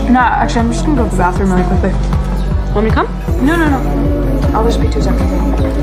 No, actually, I'm just gonna go to the bathroom really quickly. Want me to come? No. I'll just be 2 seconds.